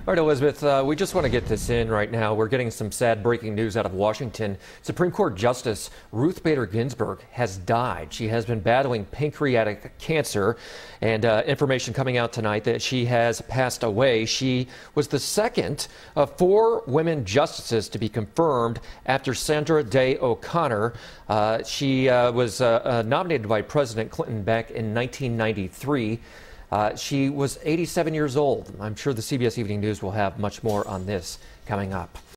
All right, Elizabeth, we just want to get this in right now. We're getting some sad breaking news out of Washington. Supreme Court Justice Ruth Bader Ginsburg has died. She has been battling pancreatic cancer, and information coming out tonight that she has passed away. She was the second of 4 women justices to be confirmed after Sandra Day O'Connor. She was nominated by President Clinton back in 1993. She was 87 years old. I'm sure the CBS Evening News will have much more on this coming up.